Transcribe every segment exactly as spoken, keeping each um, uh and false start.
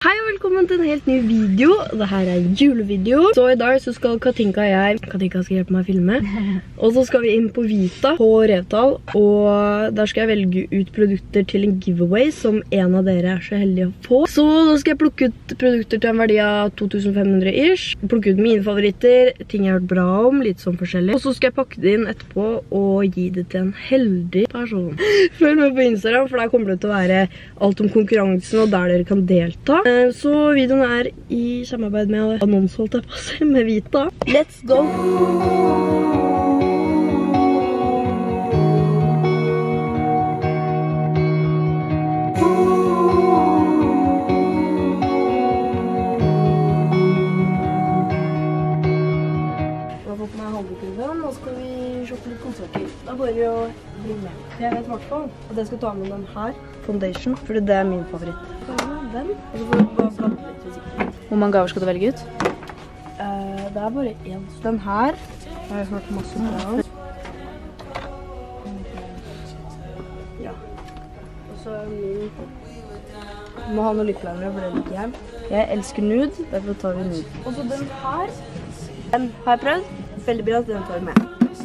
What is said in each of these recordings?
Hei og velkommen til en helt ny video. Dette er julevideo. Så i dag så skal Katinka og jeg, Katinka skal hjelpe meg å filme, og så skal vi inn på Vita på Revtal, og der skal jeg velge ut produkter til en giveaway som en av dere er så heldige å få. Så da skal jeg plukke ut produkter til en verdi av to tusen fem hundre ish, plukke ut mine favoritter, ting jeg har hørt bra om, litt sånn forskjellig. Og så skal jeg pakke det inn etterpå og gi det til en heldig person. Følg med på Instagram, for der kommer det til å være alt om konkurransen og der dere kan delta. Så videoen er i samarbeid med annons, holdt jeg på å si, med Vita. Let's go! Jeg har fått meg halvkurven, nå skal vi shoppe litt konserter. Da bare å bli med. Jeg vet i hvert fall at jeg skal ta med den her, foundation, for det er min favoritt. Den, og så får du bare blande litt hvis ikke. Hvor mange gaver skal du velge ut? Uh, det er bare en. Den her har jeg hørt masse bra om. Ja. Og så er min... Jeg må ha noe lippliner, for det liker jeg. Jeg elsker nude, derfor tar vi nude. Og så den her. Den har jeg prøvd. Veldig bra, den tar vi med.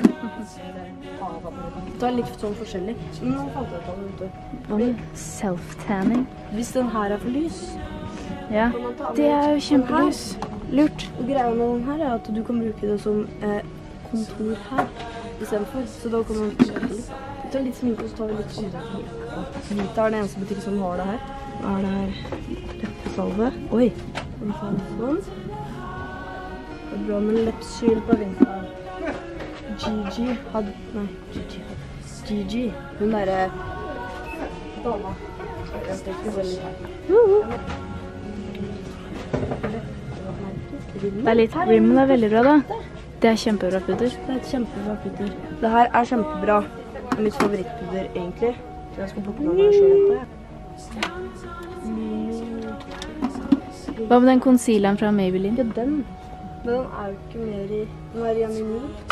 Det er litt sånn forskjellig. Men nå falt jeg på den. Self-tanning. Hvis den her er for lys. Ja, det er jo kjempelys. Lurt. Og greia med den her er at du kan bruke det som eh, kontor her i stedet for. Så da kan man bruke litt. Vi tar litt sminke, og så tar vi litt andre ting. Vita er den eneste butikk som har det her. Hva er det her? Leppesalve. Oi. Den får sånn. Det er bra med leppsyl på Vita. Gigi hadde... Nei, Gigi hadde... Gigi. Hun der... dama. Jeg stekker veldig her. Det er litt... Rimmel er veldig bra da. Det er kjempebra pudder. Det er et kjempebra pudder. Det her er kjempebra. Det er mitt favorittpudder, egentlig. Så jeg skal plukke meg selv etter. Hva med den concealeren fra Maybelline? Ja, den. Men den er jo ikke mer i... Den er igjen i nude.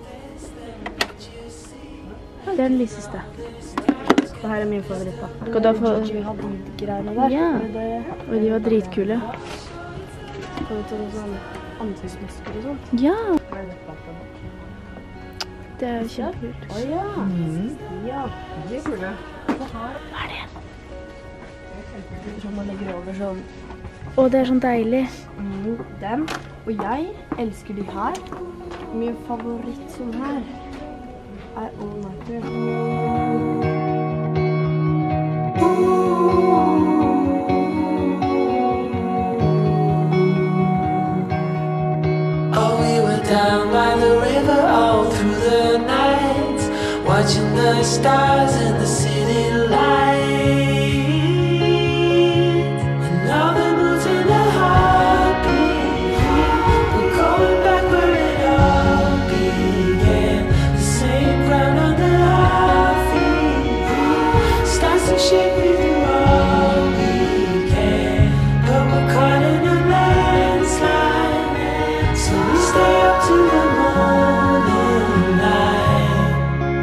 Det er den lyseste. Det her er min favoritt da. Skal du ha få... Gigi Hadid-greiene der. Ja, det... og de var dritkule. Kan vi ta noen sånne ansiktsmasker og sånt? Ja! Det er jo kjempekult. Åja! Mm. Ja, de er kule. Hva er det? Sånn man legger over sånn. Å, det er sånn deilig. Mm, den. Og jeg elsker de her. Min favoritt sånn her er All Nighter. Oh, we were down by the river all through the night, watching the stars and the city lights. And now the moon's in a heartbeat. We're going back where it all began. The same ground under our feet. Starts to shake with you all we can. But we're caught in a landslide, so we stay up to the morning light.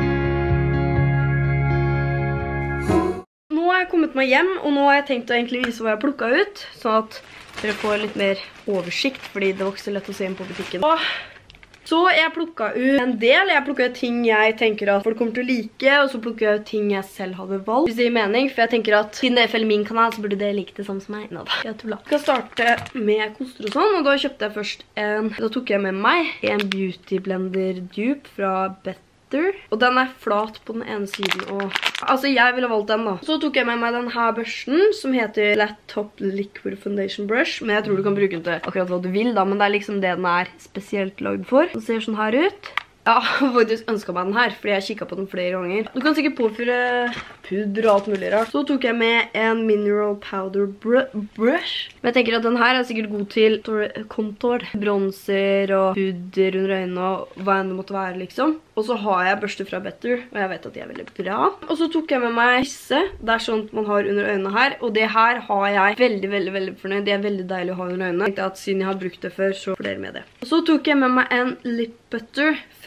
Nå har jeg kommet meg hjem, og nå har jeg tenkt å egentlig vise hva jeg har plukket ut, sånn at dere får litt mer oversikt, fordi det var ikke så lett å se inn på butikken. Og så jeg plukket ut en del. Jeg plukket ut ting jeg tenker at folk kommer til å like, og så plukket jeg ut ting jeg selv hadde valgt. Hvis det gir mening, for jeg tenker at siden det følger min kanal, så burde det like det samme som meg. Nå da, jeg tuller. Jeg skal starte med koster og sånn, og da kjøpte jeg først en, da tok jeg med meg en Beauty Blender dupe fra Better. Og den er flat på den ene siden, og altså jeg ville valgt den da. Så tok jeg med meg den her børsten, som heter Flat Top Liquid Foundation Brush, men jeg tror du kan bruke den til akkurat hva du vil da, men det er liksom det den er spesielt lagd for. Den ser sånn her ut. Ja, jeg har faktisk ønsket meg den her, fordi jeg kikket på den flere ganger. Du kan sikkert påfyre pudder og alt mulig rart. Så tok jeg med en Mineral Powder br Brush. Men jeg tenker at den her er sikkert god til kontor, bronser og pudder under øynene og hva enn det måtte være liksom. Og så har jeg børster fra Better, og jeg vet at de er veldig bra. Og så tok jeg med meg disse. Det er sånt man har under øynene her, og det her har jeg veldig, veldig, veldig fornøyd. De er veldig deilige å ha under øynene. Jeg tenkte at siden jeg har brukt det før, så får dere med det. Og så tok jeg med meg en lip butter fra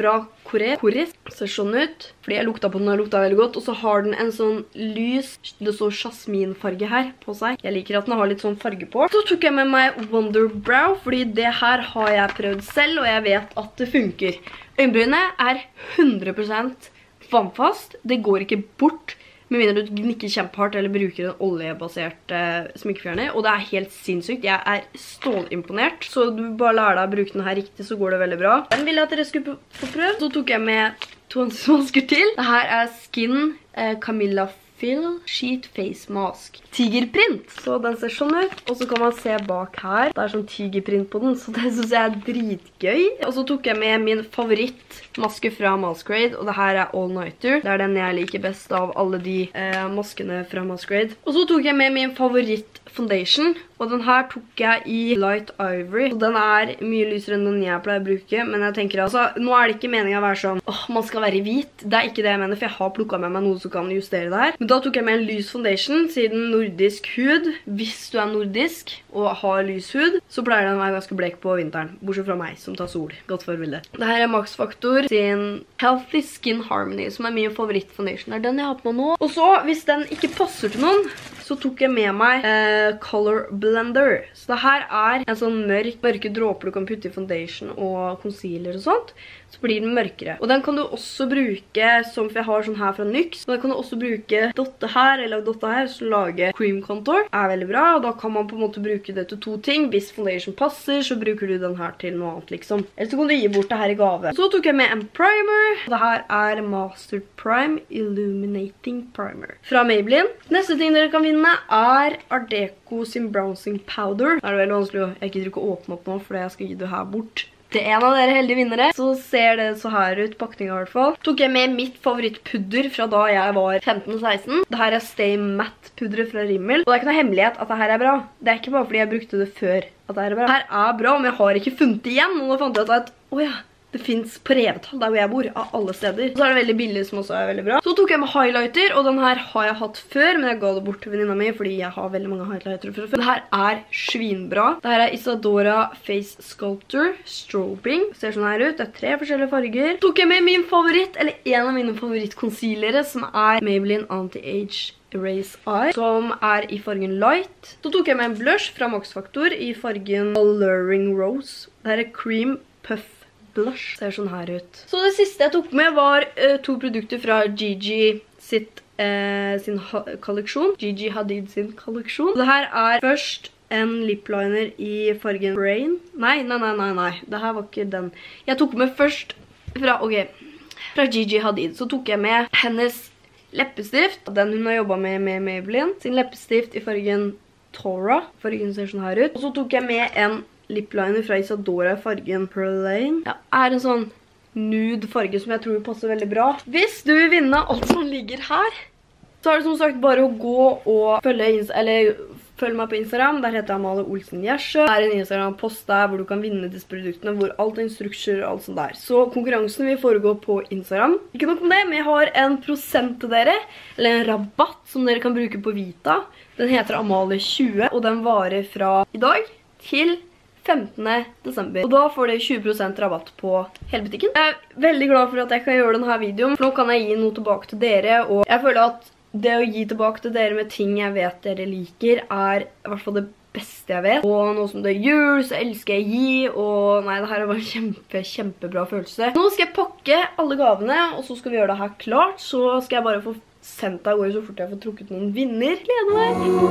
Koris. Ser sånn ut, fordi jeg lukta på den og lukta veldig godt. Og så har den en sånn lys, det står jasminfarge her på seg. Jeg liker at den har litt sånn farge på. Så tok jeg med meg Wonder Brow, fordi det her har jeg prøvd selv, og jeg vet at det funker. Øyenbrynene er hundre prosent vannfast. Det går ikke bort, med mindre du gnikker kjempehardt eller bruker en oljebasert eh, sminkefjerner. Og det er helt sinnssykt. Jeg er stålimponert. Så du bare lærer deg å bruke den her riktig, så går det veldig bra. Den vil jeg at dere skulle få prøve. Så tok jeg med to ansiktsmasker til. Dette er Skin eh, Camilla Fill Sheet Face Mask. Tigerprint. Så den ser sånn ut. Og så kan man se bak her. Det er sånn tigerprint på den, så det synes jeg er dritgøy. Og så tok jeg med min favorittmaske fra Masquerade, og det her er All Nighter. Det er den jeg liker best av alle de eh, maskene fra Masquerade. Og så tok jeg med min favoritt foundation, og den her tok jeg i Light Ivory. Og den er mye lysere enn den jeg pleier å bruke, men jeg tenker altså, nå er det ikke meningen å være sånn, åh, man skal være hvit. Det er ikke det jeg mener, for jeg har plukket med meg noe som kan justere det her. Men da tok jeg med en lys foundation, siden nordisk hud, hvis du er nordisk og har lys hud, så pleier den å være ganske blek på vinteren, bortsett fra meg, som tar sol. Godt forbilde. Dette er Max Factor sin Healthy Skin Harmony, som er min favoritt-foundation. Det er den jeg har på meg nå. Og så, hvis den ikke passer til noen, så tok jeg med meg eh, Color Blender. Så det her er en sånn mørk, mørke dråper du kan putte i foundation og concealer og sånt. Så blir den mørkere. Og den kan du også bruke, som for jeg har sånn her fra NYX, og den kan du også bruke dotte her eller dotte her, så lage cream contour. Det er veldig bra, og da kan man på en måte bruke det til to ting. Hvis foundation passer, så bruker du den her til noe annet liksom. Eller så kan du gi bort det her i gave. Så tok jeg med en primer. Det her er Master Prime Illuminating Primer fra Maybelline. Neste ting dere kan vinne er Art Deco sin Bronzing Powder. Det er veldig vanskelig å, jeg gidder ikke å åpne opp nå, fordi jeg skal gi det her bort til en av dere heldige vinnere. Så ser det så her ut, pakningen i hvert fall. Tok jeg med mitt favorittpudder fra da jeg var femten og seksten. Dette er Stay Matte pudderet fra Rimmel. Og det er ikke noe hemmelighet at dette her er bra. Det er ikke bare fordi jeg brukte det før at dette her er bra. Dette er bra, men jeg har ikke funnet det igjen. Og nå fant jeg ut at, åja, det finnes på Revetal, der hvor jeg bor, av alle steder. Så er det veldig billig, som også er veldig bra. Så tok jeg med highlighter, og den her har jeg hatt før, men jeg ga det bort til venninna mi, fordi jeg har veldig mange highlighter fra før. Den her er svinbra. Det her er Isadora Face Sculptor Strobing. Ser sånn her ut. Det er tre forskjellige farger. Så tok jeg med min favoritt, eller en av mine favorittconcealere, som er Maybelline Anti-Age Erase Eye, som er i fargen Light. Så tok jeg med en blush fra Max Factor i fargen Alluring Rose. Det her er Cream Puff Blush. Ser sånn her ut. Så det siste jeg tok med var uh, to produkter fra Gigi sitt, uh, sin kolleksjon. Gigi Hadid sin kolleksjon. Det her er først en lipliner i fargen Brain. Nei, nei, nei, nei, nei. Det her var ikke den. Jeg tok med først fra, ok, fra Gigi Hadid. Så tok jeg med hennes leppestift. Den hun har jobbet med med Maybelline. Sin leppestift i fargen Tora. Fargen ser sånn her ut. Og så tok jeg med en lipliner fra Isadora i fargen Perlane. Ja, er en sånn nude farge som jeg tror passer veldig bra. Hvis du vil vinne alt som ligger her, så er det som sagt bare å gå og følge, eller følg meg på Instagram. Der heter jeg Amalie Olsen Gjersjø. Det er en Instagram-post der hvor du kan vinne disse produktene, hvor alt er instrukser og alt sånt der. Så konkurransen vil foregå på Instagram. Ikke nok om det, men jeg har en prosent til dere, eller en rabatt som dere kan bruke på Vita. Den heter Amalie tjue, og den varer fra i dag til femtende desember. Og da får dere tjue prosent rabatt på hele butikken. Jeg er veldig glad for at jeg kan gjøre denne videoen, for nå kan jeg gi noe tilbake til dere, og jeg føler at det å gi tilbake til dere med ting jeg vet dere liker, er i hvert fall det beste jeg vet. Og nå som det er jul, så elsker jeg å gi, og nei, det her er bare en kjempe, kjempebra følelse. Nå skal jeg pakke alle gavene, og så skal vi gjøre det her klart, så skal jeg bare få sendt deg av gårde så fort jeg får trukket noen vinner. Gleder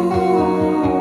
deg!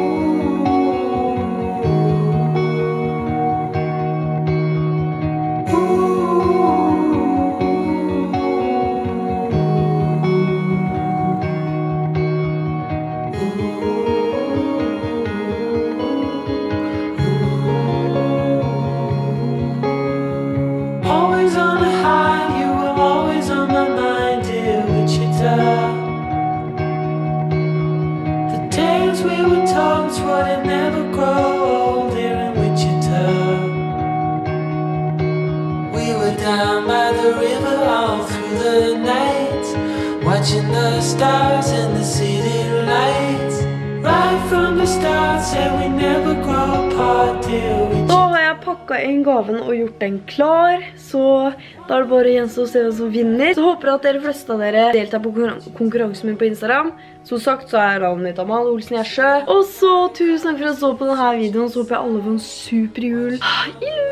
Watching the stars and the city lights. Right from the start, said we never grow apart till we. Så har jeg jeg pakket inn gaven og gjort den klar, så da er det bare gjenstå å se hvem som vinner. Så håper jeg at dere fleste av dere deltar på konkurransen min på Instagram. Som sagt så er navnet mitt Amalie Olsen Gjersjø. Og så tusen takk for at dere så på denne videoen, så håper jeg alle får en super jul.